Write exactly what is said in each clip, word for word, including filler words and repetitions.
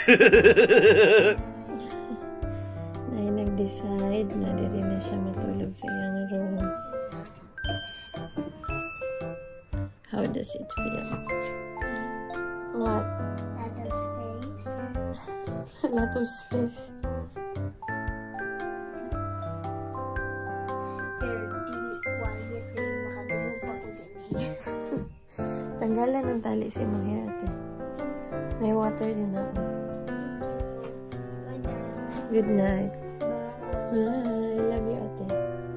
Nay nag-decide na diri na siya matulog sa iyang room. How does it feel? What? Lot of space. A lot of space. Pero dili quiet rin makadulog pa ko din eh. Tanggalan ng tali si mo hair, ate. May water din ako. Good night. Bye. I love you, ate.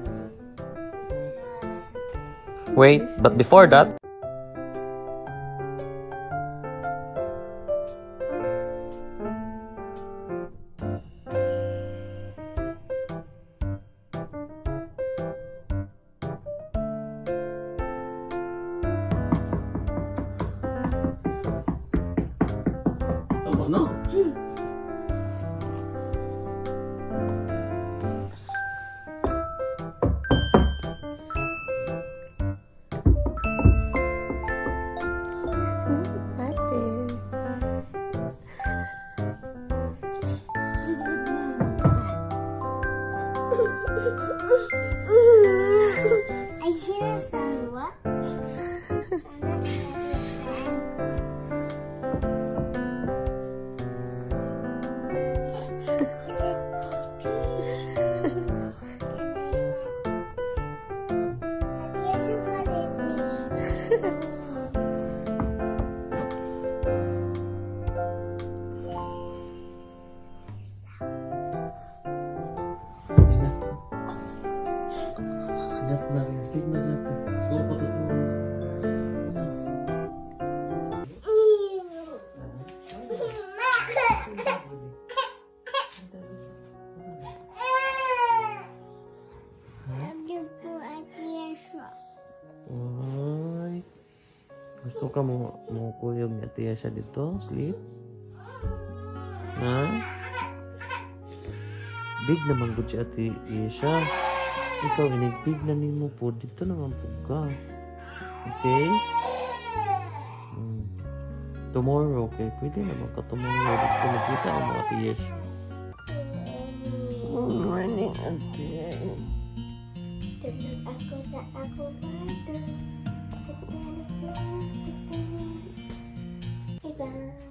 Wait, but before that, no? I hear some what? Enough na rin. Sleep na sa atin. Siguro patutulog. Ay. Gusto ka mo mo kuyog ni Ate Yesha dito? Sleep? Ha? Big naman gud si Ate Yesha. Ikaw inigpig na nimo po dito naman po ka. Okay? Hmm. Tomorrow, okay? Pwede naman ka tomorrow. Dito magkita ang mga Ate Yesha. Good morning, Ate. Tulog ako sa ako bato. Diba?